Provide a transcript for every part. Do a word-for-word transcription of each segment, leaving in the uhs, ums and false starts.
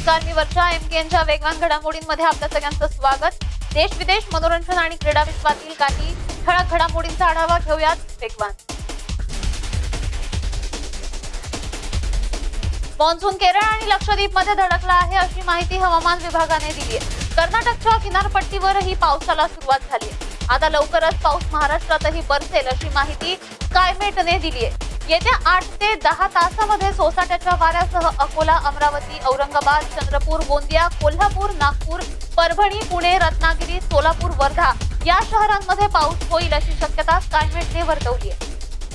कार्निवलच्या एमकेएनच्या वेगवान घडामोडींमध्ये आपल्या सगळ्यांचं स्वागत। देश विदेश मनोरंजन आणि क्रीडा विश्वातील काही ठळक घडामोडींचा आढावा घेऊयात वेगवान। मॉन्सून केरळ आणि लक्षद्वीपमध्ये धडकला आहे अशी माहिती हवामान विभागाने दिली आहे। कर्नाटकच्या किनारपट्टीवरही पावसाला सुरुवात झाली आहे। आता लवकरच पाऊस महाराष्ट्रातही बरसेल अशी माहिती स्कायमेटने दिली आहे। येत्या आठ ते दहा तासांमध्ये सोसाट्याच्या वाऱ्यासह अकोला, अमरावती, औरंगाबाद, चंद्रपूर, गोंदिया, कोल्हापूर, नागपूर, परभणी, पुणे, रत्नागिरी, सोलापूर, वर्धा या शहरांमध्ये पाऊस होईल अशी शक्यता स्कायमेटने वर्तवली आहे।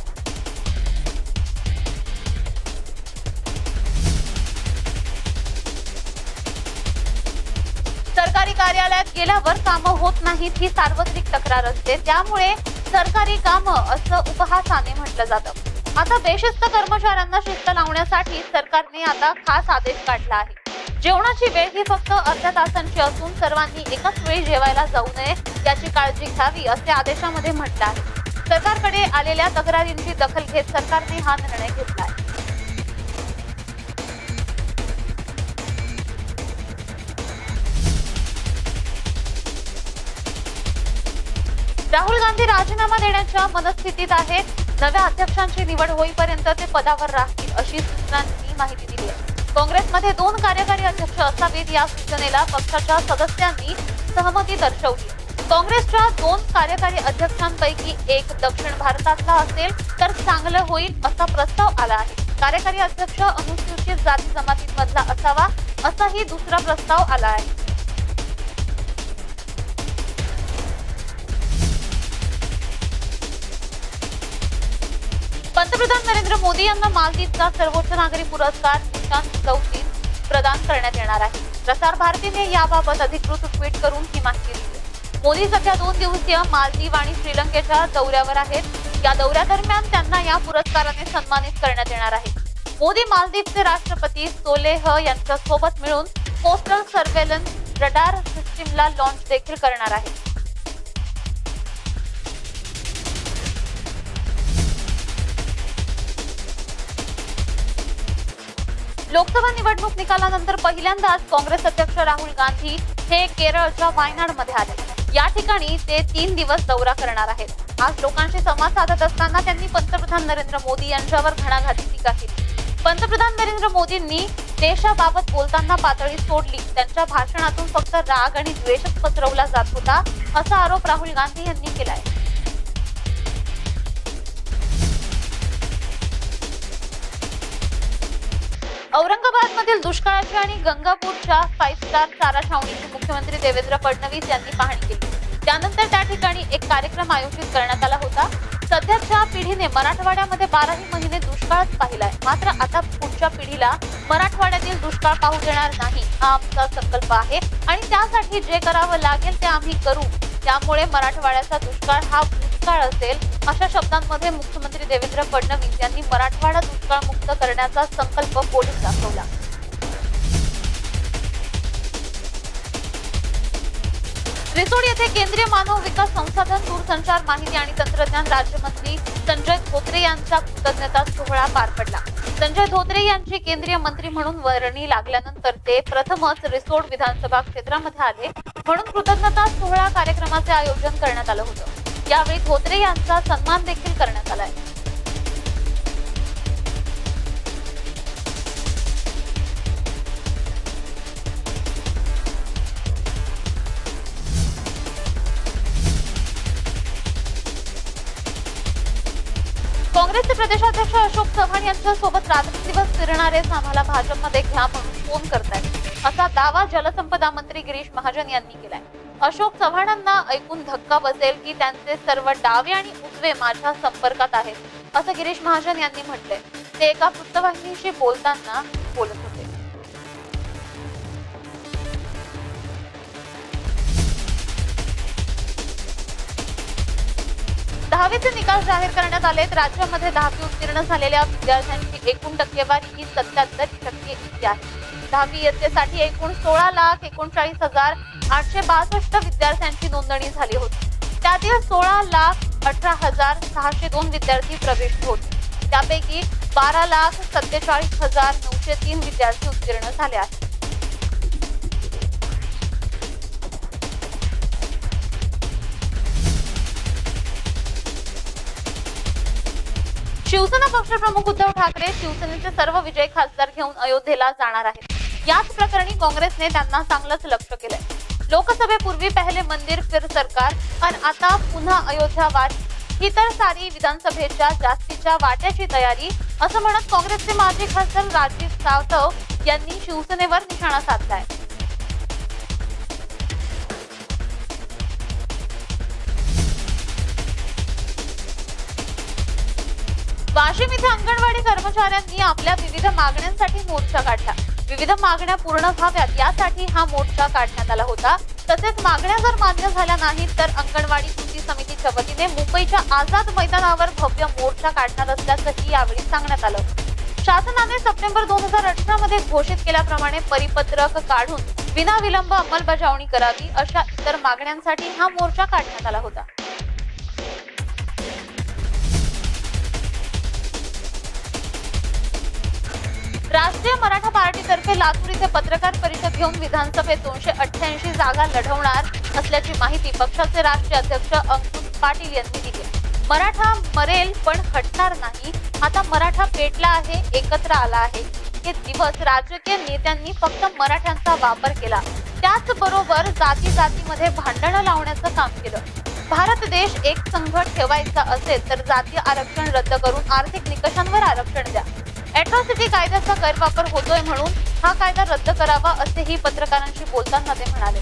सरकारी कार्यालयात गेल्यावर कामं होत नाहीत ही सार्वत्रिक तक्रार असते, त्यामुळे सरकारी कामं असं उपहासाने म्हटलं जातं। आता बेशिस्त कर्मचाऱ्यांना शिस्त लावण्यासाठी सरकारने आता खास आदेश काढला आहे। जेवणाची वेळ ही फक्त अर्ध्या तासांची असून सर्वांनी एकाच वेळी जेवायला जाऊ नये याची काळजी घ्यावी असे आदेशामध्ये म्हटलं आहे। सरकारकडे आलेल्या तक्रारींची दखल घेत सरकारने हा निर्णय घेतला आहे। राहुल गांधी राजीनामा देण्याच्या मनस्थितीत आहेत। नव्या अध्यक्षांची निवड होईपर्यंत ते पदावर राहतील अशी सूचनांनी माहिती दिली आहे। काँग्रेसमध्ये दोन कार्यकारी अध्यक्ष असावेत या सूचनेला पक्षाच्या सदस्यांनी सहमती दर्शवली। काँग्रेसच्या दोन कार्यकारी अध्यक्षांपैकी एक दक्षिण भारतातला असेल तर चांगलं होईल असा प्रस्ताव आला आहे। कार्यकारी अध्यक्ष अनुसूचित जाती जमातीमधला असावा असाही दुसरा प्रस्ताव आला आहे। पंतप्रधान नरेंद्र मोदी यांना मालदीवचा सर्वोच्च नागरी पुरस्कार निशान चौथीस प्रदान करण्यात येणार आहे। प्रसार भारतीने याबाबत अधिकृत ट्विट करून ही माहिती दिली। मोदी सध्या दोन दिवसीय मालदीव आणि श्रीलंकेच्या दौऱ्यावर आहेत। या दौऱ्यादरम्यान त्यांना या पुरस्काराने सन्मानित करण्यात येणार आहे। मोदी मालदीवचे राष्ट्रपती सोलेह यांच्या सोबत मिळून कोस्टल सर्व्हेलन्स रडार सिस्टीमला लॉन्च देखील करणार आहेत। लोकसभा निवडणूक निकालानंतर पहिल्यांदाच काँग्रेस अध्यक्ष राहुल गांधी हे केरळच्या वायनाड मध्ये आले। या ठिकाणी ते तीन दिवस दौरा करणार आहेत। आज लोकांशी संवाद साधत असताना त्यांनी पंतप्रधान नरेंद्र मोदी यांच्यावर घणाघाती टीका केली। पंतप्रधान नरेंद्र मोदींनी देशाबाबत बोलताना पातळी सोडली। त्यांच्या भाषणातून फक्त राग आणि द्वेषच पसरवला जात होता असा आरोप राहुल गांधी यांनी केला आहे। औरंगाबाद मधील दुष्काळाची आणि गंगापूरच्या फाईव्ह स्टार चारा छावणीची मुख्यमंत्री देवेंद्र फडणवीस यांनी पाहणी केली। त्यानंतर त्या ठिकाणी एक कार्यक्रम आयोजित करण्यात आला होता। सध्याच्या पिढीने मराठवाड्यामध्ये बाराही महिने दुष्काळच पाहिलाय, मात्र आता पुढच्या पिढीला मराठवाड्यातील दुष्काळ पाहू देणार नाही हा आमचा संकल्प आहे आणि त्यासाठी जे करावं लागेल ते आम्ही करू। त्यामुळे मराठवाड्याचा दुष्काळ हा भूतकाळ असेल अशा शब्दांमध्ये मुख्यमंत्री देवेंद्र फडणवीस यांनी मराठवाडा दुष्काळ मुक्त करण्याचा संकल्प बोलून दाखवला। रिसोड येथे केंद्रीय मानव विकास संसाधन, दूरसंचार, माहिती आणि तंत्रज्ञान राज्यमंत्री संजय धोत्रे यांचा कृतज्ञता सोहळा पार पडला। संजय धोत्रे यांची केंद्रीय मंत्री म्हणून वर्णी लागल्यानंतर ते प्रथमच रिसोड विधानसभा क्षेत्रामध्ये आले, म्हणून कृतज्ञता सोहळा कार्यक्रमाचे आयोजन करण्यात आलं होतं। यावेळी धोत्रे यांचा सन्मान देखील करण्यात आलाय। काँग्रेसचे प्रदेशाध्यक्ष अशोक चव्हाण यांच्या सोबत रात्रंदिवस फिरणारेच आम्हाला भाजपमध्ये घ्या म्हणून फोन करतायत असा दावा जलसंपदा मंत्री गिरीश महाजन यांनी केलाय। अशोक चव्हाणांना ऐकून धक्का बसेल की त्यांचे सर्व डावे आणि उजवे माझ्या संपर्कात आहेत असं गिरीश महाजन यांनी म्हटलंय। ते एका वृत्तवाहिनीशी बोलताना बोलत होते। दहावीचे निकाल जाहीर करण्यात आलेत। राज्यामध्ये दहावी उत्तीर्ण झालेल्या विद्यार्थ्यांची एकूण टक्केवारी ही सत्याहत्तर टक्के इतकी आहे। दहावी इयत्तेसाठी एकूण सोळा लाख एकोणचाळीस हजार आठशे बासष्ट विद्यार्थ्यांची नोंदणी झाली होती। त्यातील सोळा लाख अठरा हजार सहाशे दोन विद्यार्थी प्रवेश होते। त्यापैकी बारा लाख सत्तेचाळीस हजार नऊशे तीन विद्यार्थी उत्तीर्ण झाले आहेत। शिवसेना पक्षप्रमुख उद्धव ठाकरे शिवसेनेचे सर्व विजयी खासदार घेऊन अयोध्येला जाणार आहेत। याच प्रकरणी काँग्रेसने त्यांना चांगलंच लक्ष केलंय। लोकसभेपूर्वी पहिले मंदिर फिर सरकार आणि आता पुन्हा अयोध्या वाट ही तर सारी विधानसभेच्या जास्तीच्या वाट्याची तयारी असं म्हणत काँग्रेसचे माजी खासदार राजीव सातव यांनी शिवसेनेवर निशाणा साधलाय। वाशिम इथे अंगणवाडी कर्मचाऱ्यांनी आपल्या विविध मागण्यांसाठी मोर्चा काढला। विविध मागण्या पूर्ण व्हाव्यात यासाठी हा मोर्चा काढण्यात आला होता। तसेच मागण्या जर मान्य झाल्या नाहीत तर अंगणवाडी कृती समितीच्या वतीने मुंबईच्या आझाद मैदानावर भव्य मोर्चा काढणार असल्याचंही यावेळी सांगण्यात आलं। शासनाने सप्टेंबर दोन हजार अठरा मध्ये घोषित केल्याप्रमाणे परिपत्रक काढून विनाविलंब अंमलबजावणी करावी अशा इतर मागण्यांसाठी हा मोर्चा काढण्यात आला होता। राष्ट्रीय मराठा पार्टीतर्फे लातूर इथे पत्रकार परिषद घेऊन विधानसभेत दोनशे अठ्ठ्याऐंशी जागा लढवणार असल्याची माहिती पक्षाचे राष्ट्रीय अध्यक्ष अंकुश पाटील यांनी दिली। मराठा मरेल पण हटणार नाही, आता मराठा पेटला आहे, एकत्र आला आहे। हे दिवस राजकीय नेत्यांनी फक्त मराठ्यांचा वापर केला, त्याचबरोबर जाती जातीमध्ये भांडणं लावण्याचं काम केलं। भारत देश एक संघ ठेवायचा असेल तर जातीय आरक्षण रद्द करून आर्थिक निकषांवर आरक्षण द्या। अॅट्रॉसिटी कायद्याचा गैरवापर होतोय म्हणून हा कायदा रद्द करावा असेही पत्रकारांशी बोलताना ते म्हणाले।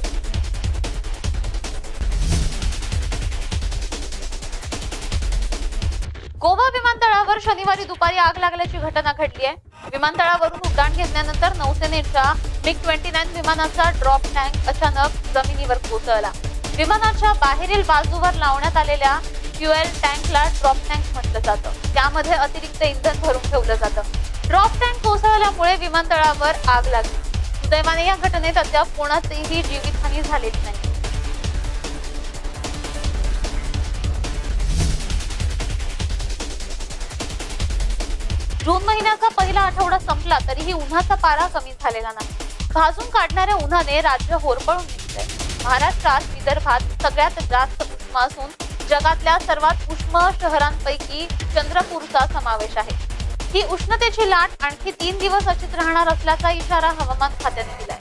गोवा विमानतळावर शनिवारी दुपारी आग लागल्याची घटना घडली आहे। विमानतळावरून उड्डाण घेतल्यानंतर नौसेनेच्या मिग ट्वेंटी नाईन विमानाचा ड्रॉप टँक अचानक जमिनीवर कोसळला। विमानाच्या बाहेरील बाजूवर लावण्यात आलेल्या फ्युएल टँकला ड्रॉप टँक म्हटलं जातं। त्यामध्ये अतिरिक्त इंधन भरून ठेवलं जातं। ड्रॉप टँक कोसळल्यामुळे विमानतळावर आग लागली। सुदैवाने या घटनेत अद्याप कोणाचीही जीवितहानी झालेली नाही। जून महिन्याचा पहिला आठवडा संपला तरीही उन्हाचा पारा कमी झालेला नाही। भाजून काढणाऱ्या उन्हाने राज्य होरपळून निघतंय। महाराष्ट्रात विदर्भात सगळ्यात जास्त उष्ण असून जगातल्या सर्वात उष्ण शहरांपैकी चंद्रपूरचा समावेश आहे। ही उष्णतेची लाट आणखी तीन दिवस अशीच राहणार असल्याचा इशारा हवामान खात्याने दिलाय।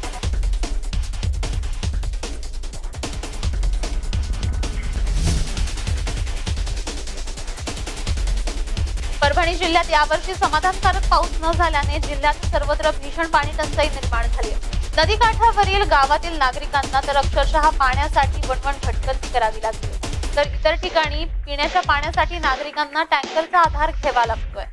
परभणी जिल्ह्यात यावर्षी समाधानकारक पाऊस न झाल्याने जिल्ह्यात सर्वत्र भीषण पाणी टंचाई निर्माण झाली आहे। नदीकाठावरील गावातील नागरिकांना तर अक्षरशः पाण्यासाठी वणवण भटकंती करावी लागली, तर इतर ठिकाणी पिण्याच्या पाण्यासाठी नागरिकांना टँकरचा आधार घ्यावा लागतोय।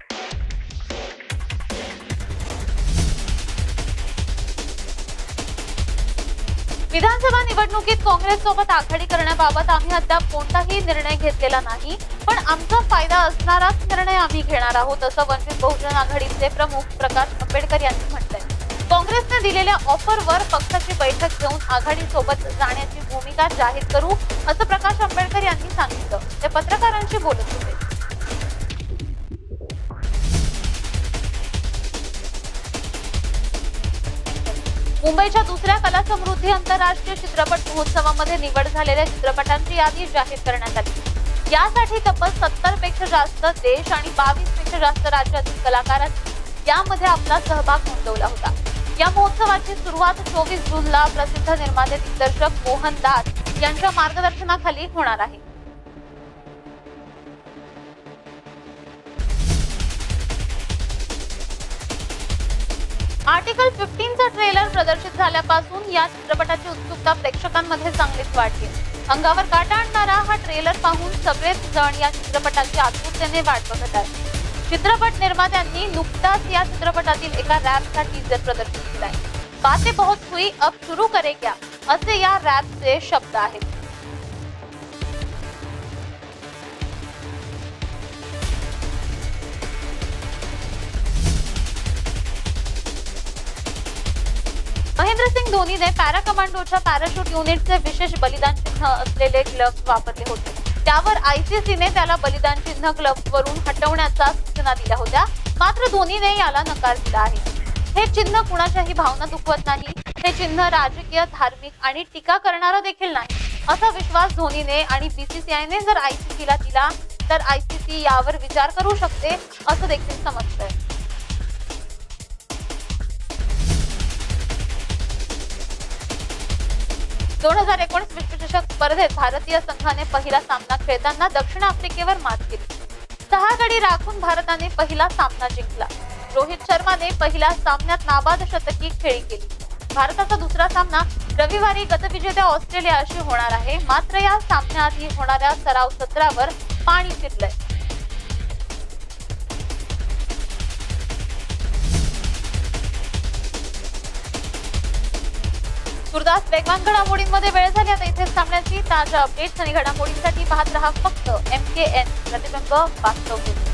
विधानसभा निवडणुकीत काँग्रेस सोबत आघाडी करण्याबाबत आम्ही अद्याप कोणताही निर्णय घेतलेला नाही, पण आमचा फायदा असणाराच निर्णय आम्ही घेणार आहोत असं वंचित बहुजन आघाडीचे प्रमुख प्रकाश आंबेडकर यांनी म्हटलंय। काँग्रेसने दिलेल्या ऑफरवर पक्षाची बैठक घेऊन आघाडी सोबत जाण्याची भूमिका जाहीर करू असं प्रकाश आंबेडकर यांनी सांगितलं। ते पत्रकारांशी बोलत होते। मुंबईच्या दुसऱ्या कला समृद्धी आंतरराष्ट्रीय चित्रपट महोत्सवामध्ये निवड झालेल्या चित्रपटांची यादी जाहीर करण्यात आली। यासाठी तब्बल सत्तर पेक्षा जास्त देश आणि बावीस पेक्षा जास्त राज्यातील कलाकारांनी यामध्ये आपला सहभाग नोंदवला होता। या महोत्सवाची सुरुवात चोवीस जूनला प्रसिद्ध निर्माते दिग्दर्शक मोहन दास यांच्या मार्गदर्शनाखाली होणार आहे। आर्टिकल पंधरा चा ट्रेलर प्रदर्शित झाल्यापासून या चित्रपटाची उत्सुकता प्रेक्षकांमध्ये चांगलीच वाढली। अंगावर काटा आणणारा हा ट्रेलर पाहून सगळेच जण या चित्रपटाची आतुरतेने वाट बघत आहेत। चित्रपट निर्मात्यांनी नुकताच या चित्रपटातील एका रॅपचा टीजर प्रदर्शित केलाय। बातें बहुत हुई अब शुरू करे क्या असे या रॅपचे शब्द आहेत। महेंद्रसिंग धोनीने पॅरा कमांडोच्या पॅराशूट युनिटचे विशेष बलिदान चिन्ह असलेले ग्लव्स वापरले होते। त्यावर आयसीसीने त्याला बलिदान चिन्ह ग्लव्स वरून हटवण्याच्या सूचना दिल्या होत्या, मात्र धोनीने याला नकार दिला आहे। हे चिन्ह कुणाच्याही भावना दुखवत नाही, हे चिन्ह राजकीय, धार्मिक आणि टीका करणारा देखील नाही असा विश्वास धोनीने आणि बीसीसीआयने जर आयसीसीला दिला तर आयसीसी यावर विचार करू शकते असं देखील समजतंय. दोन हजार एकोणीस विश्वचषक स्पर्धेत भारतीय संघाने पहिला सामना खेळताना दक्षिण आफ्रिकेवर मात केली. सहा गडी राखून भारताने पहिला सामना जिंकला. रोहित शर्माने पहिल्या सामन्यात नाबाद शतकी खेळी केली. भारताचा दुसरा सामना रविवारी गतविजेत्या ऑस्ट्रेलियाशी होणार आहे. मात्र या सामन्याआधी होणाऱ्या सराव सत्रावर पाणी फिरलंय. तुर्तास वेगवान घडामोडींमध्ये वेळ झाली. आता इथेच थांबण्याची. ताज्या अपडेट्स आणि घडामोडींसाठी पाहत रहा फक्त एम के एन प्रतिबिंब वास्तव.